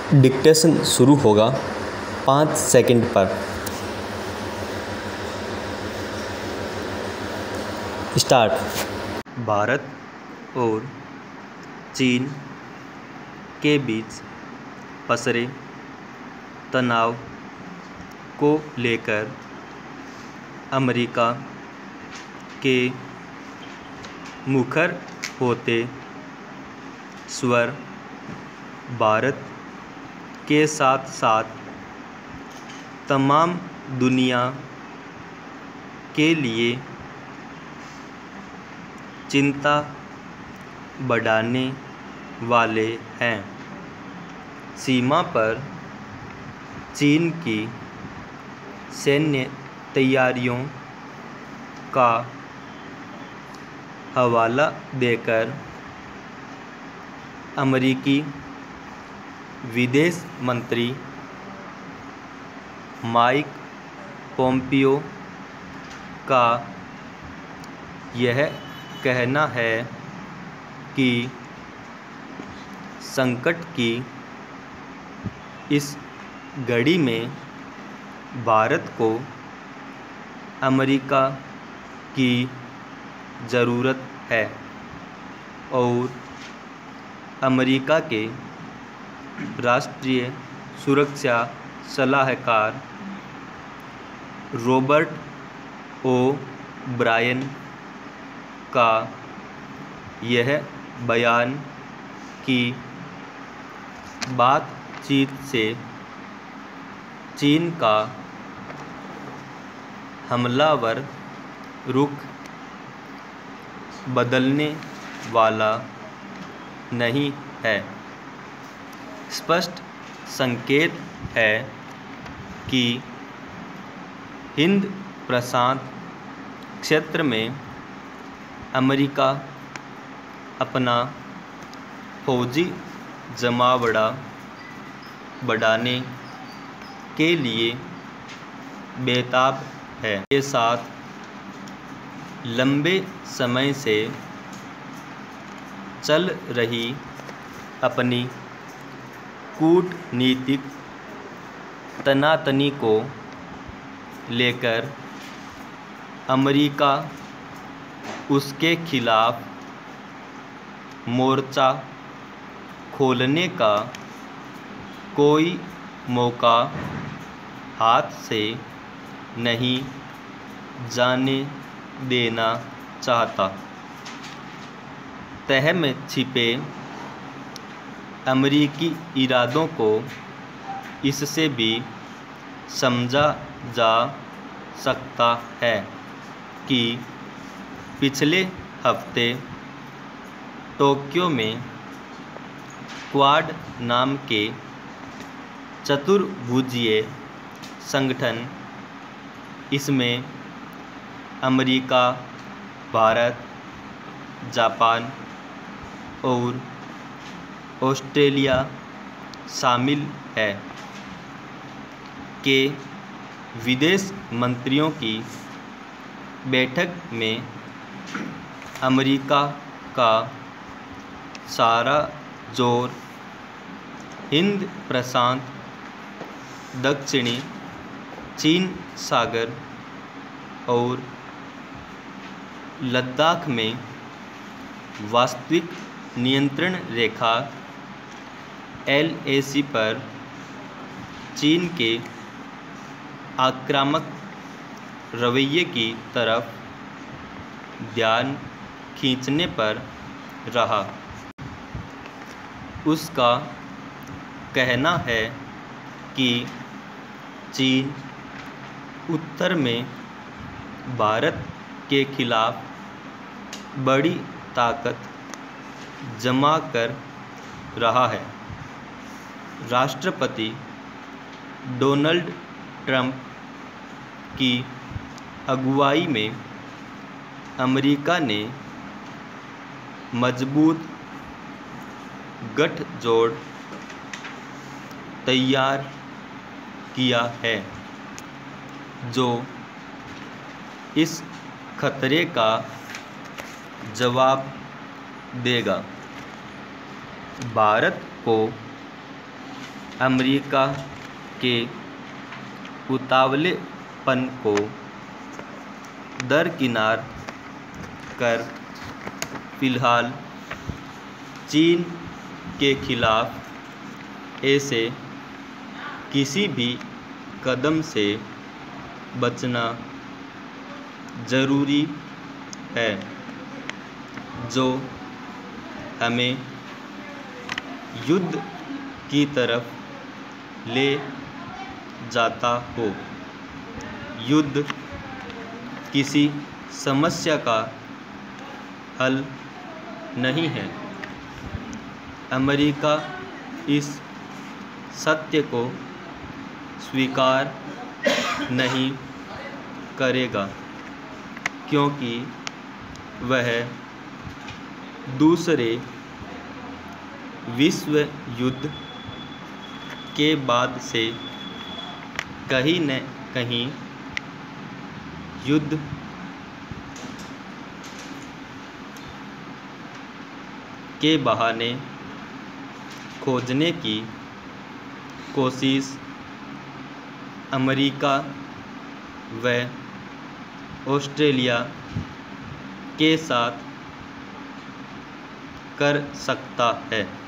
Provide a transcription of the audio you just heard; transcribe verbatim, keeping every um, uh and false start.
Dictation शुरू होगा पाँच सेकंड पर। स्टार्ट। भारत और चीन के बीच पसरे तनाव को लेकर अमेरिका के मुखर होते स्वर भारत के साथ साथ तमाम दुनिया के लिए चिंता बढ़ाने वाले हैं। सीमा पर चीन की सैन्य तैयारियों का हवाला देकर अमेरिकी विदेश मंत्री माइक पोम्पियो का यह कहना है कि संकट की इस घड़ी में भारत को अमेरिका की ज़रूरत है और अमेरिका के राष्ट्रीय सुरक्षा सलाहकार रॉबर्ट ओ ब्रायन का यह बयान कि बातचीत से चीन का हमलावर रुख बदलने वाला नहीं है, स्पष्ट संकेत है कि हिंद प्रशांत क्षेत्र में अमेरिका अपना फौजी जमावड़ा बढ़ाने के लिए बेताब है। के साथ लंबे समय से चल रही अपनी कूटनीतिक तनातनी को लेकर अमेरिका उसके खिलाफ मोर्चा खोलने का कोई मौका हाथ से नहीं जाने देना चाहता। तह में छिपे अमेरिकी इरादों को इससे भी समझा जा सकता है कि पिछले हफ्ते टोक्यो में क्वाड नाम के चतुर्भुजीय संगठन, इसमें अमेरिका, भारत, जापान और ऑस्ट्रेलिया शामिल है, के विदेश मंत्रियों की बैठक में अमेरिका का सारा जोर हिंद प्रशांत, दक्षिणी चीन सागर और लद्दाख में वास्तविक नियंत्रण रेखा एल ए सी पर चीन के आक्रामक रवैये की तरफ ध्यान खींचने पर रहा। उसका कहना है कि चीन उत्तर में भारत के खिलाफ बड़ी ताकत जमा कर रहा है। राष्ट्रपति डोनाल्ड ट्रंप की अगुवाई में अमेरिका ने मजबूत गठजोड़ तैयार किया है जो इस खतरे का जवाब देगा। भारत को अमेरिका के उतावलेपन को दरकिनार कर फिलहाल चीन के खिलाफ ऐसे किसी भी कदम से बचना ज़रूरी है जो हमें युद्ध की तरफ ले जाता हो। युद्ध किसी समस्या का हल नहीं है। अमेरिका इस सत्य को स्वीकार नहीं करेगा क्योंकि वह दूसरे विश्व युद्ध के बाद से कहीं न कहीं युद्ध के बहाने खोजने की कोशिश अमेरिका व ऑस्ट्रेलिया के साथ कर सकता है।